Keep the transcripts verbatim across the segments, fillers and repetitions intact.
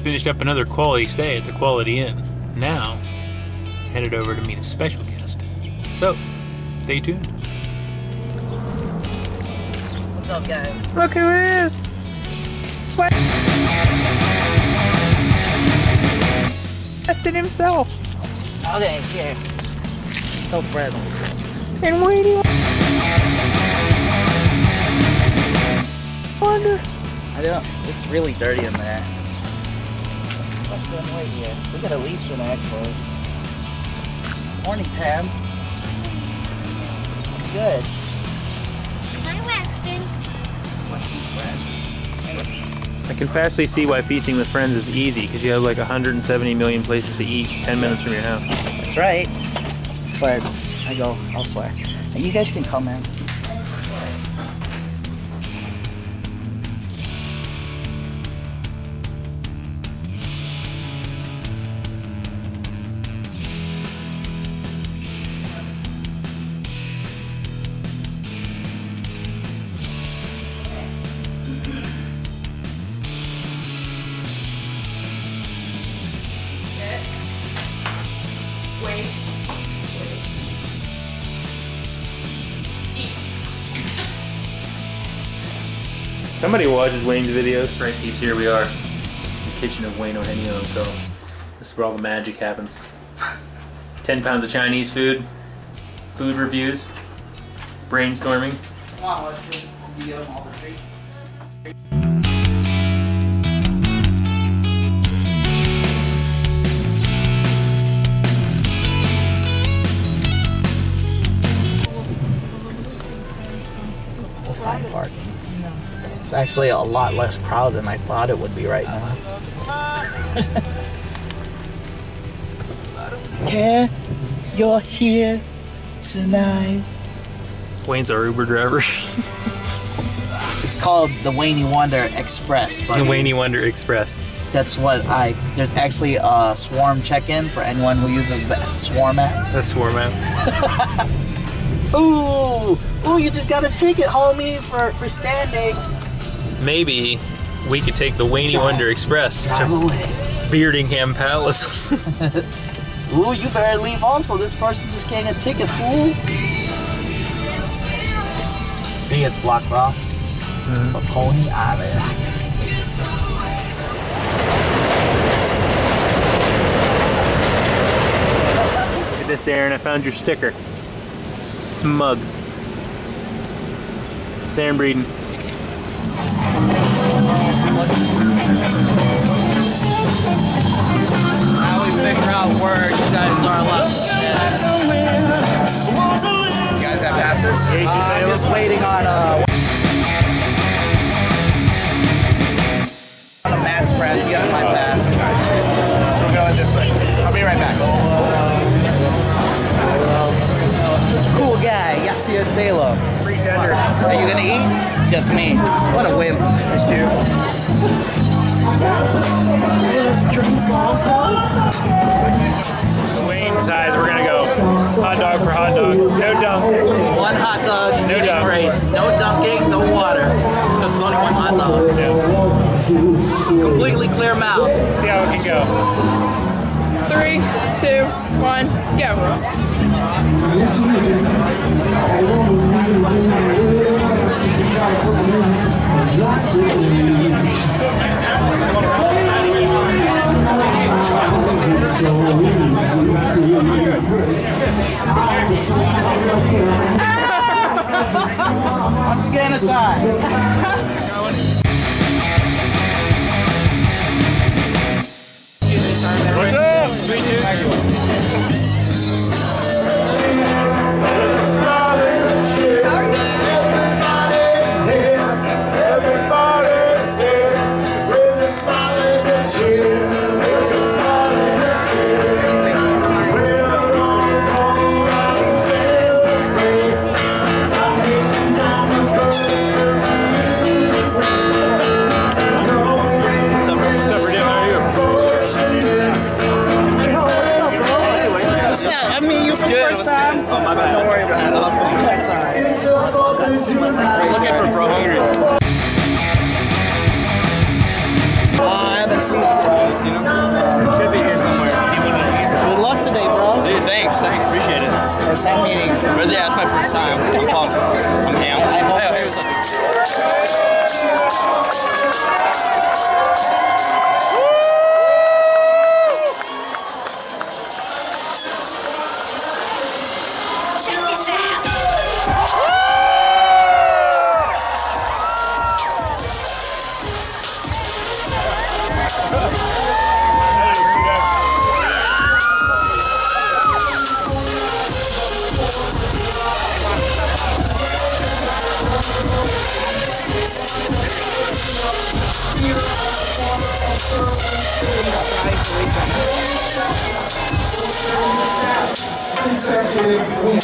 finished up another quality stay at the Quality Inn. Now, headed over to meet a special guest. So, stay tuned. What's up, guys? Look who it is! What? Justin himself. Okay, here. So friendly. And waiting. Wonder. I don't. It's really dirty in there. What's in right here? We got a leech in actually. Morning, Pam. Good. Hi, Weston. Weston's friends. I can fastly see why feasting with friends is easy, because you have like one hundred seventy million places to eat ten minutes from your house. That's right. But I go elsewhere. And you guys can come in. Wait. Somebody watches Wayne's videos. That's right, peeps, here we are. In the kitchen of Wayne Eugenio himself. This is where all the magic happens. Ten pounds of Chinese food, food reviews, brainstorming. Come on, Weston. You get them all the treats. We'll find parking. It's actually a lot less crowded than I thought it would be right now. Care you're here tonight. Wayne's our Uber driver. It's called the Wayne Wonder Express, buddy. The Wayne Wonder Express. That's what I. There's actually a Swarm check-in for anyone who uses the Swarm app. That's Swarm app. Ooh, ooh! You just got a ticket, homie, for for standing. Maybe we could take the Wayne Wonder Express Drive to away. Beardingham Palace. Ooh, you better leave also. This person just getting a ticket, fool. See, it's blocked off. Mm-hmm. For Coney Island. Look at this, Darren. I found your sticker. Smug. Darren Breeden. Now we figure out where you guys are left. You guys have passes? Yeah, Uh, I'm just waiting on uh, on Matt's friends. He has my pass. So we're going this way. I'll be right back. Such a cool guy. Yasir Salem. Free tenders. Are you gonna eat? Just me. What a wimp. Just you. Drinks also. Wayne decides we're gonna go hot dog for hot dog. No dunk. One hot dog. No dunk. Race. No dunking. No water. Because there's only one hot dog. Yeah. Completely clear mouth. See how it can go. Three, two, one, go. Once again, aside. What's up? Sweet dude. But yeah, it's my first time. I'm pumped. I'm amped. I hope there's consecutive win.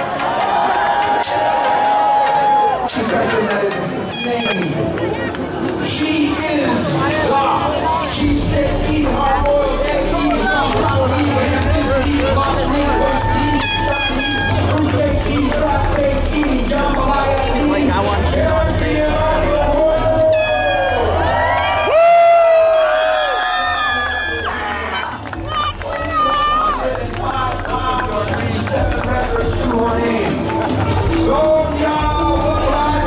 She's recognized his name. She is God. She's steak eating, hard boiled egg eating, sunflower eating, ham eating, lots of eating, roast eating, stuffed eating, fruit cake eating, crab cake eating, jambalaya eating, Caribbean of the world. Seven records to her name. So y'all look like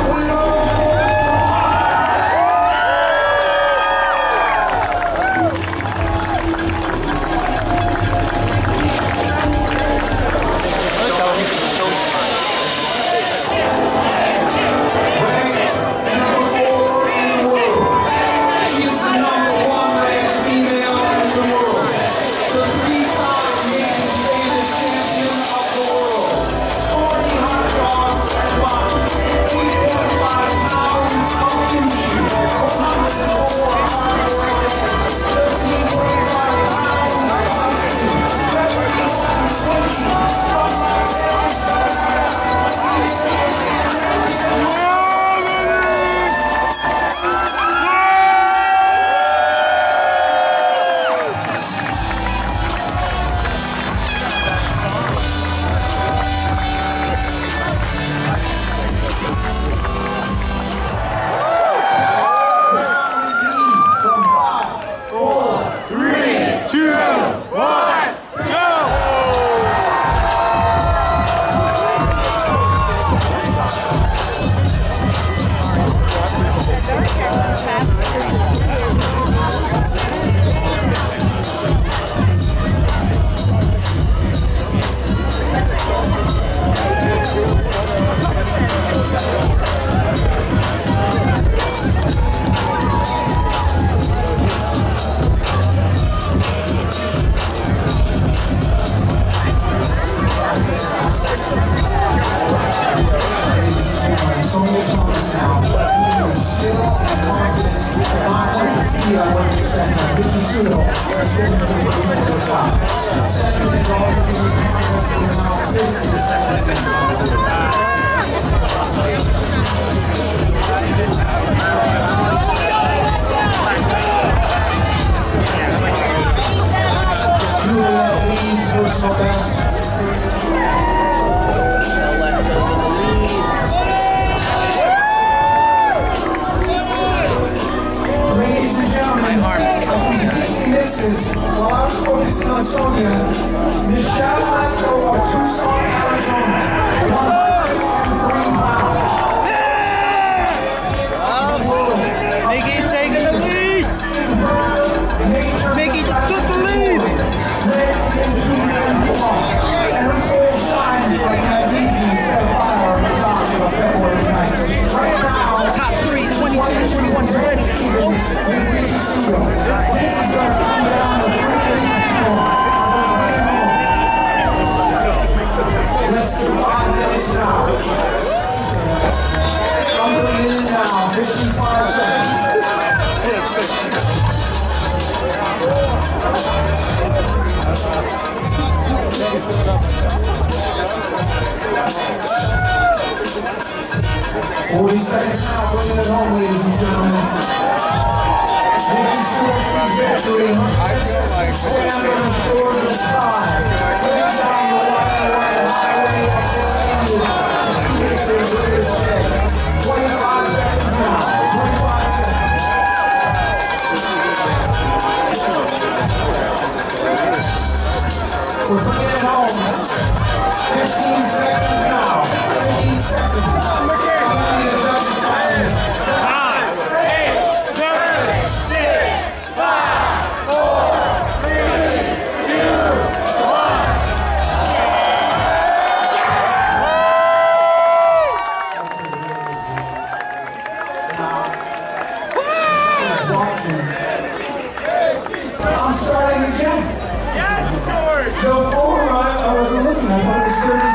forty seconds now, bringing it home, ladies and gentlemen. Making sure she's victory. Stand on the shores of the sky. Looking down the wide, wide highway of twenty-five seconds now. twenty-five seconds. We're bringing it home. fifteen seconds now.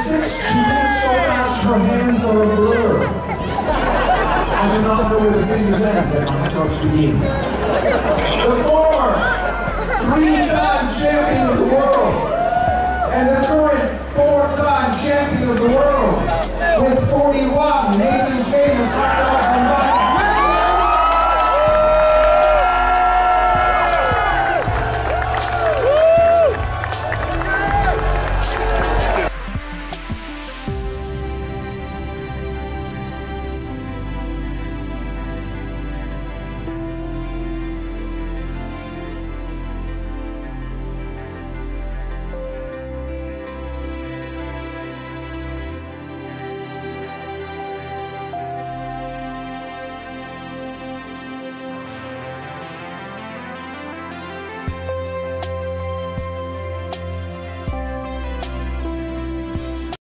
six, she moves so fast her hands are a blur. I do not know where the fingers end and my touch begin. The four, three-time champion of the world, and the current four-time champion of the world, with forty-one Nathan's famous high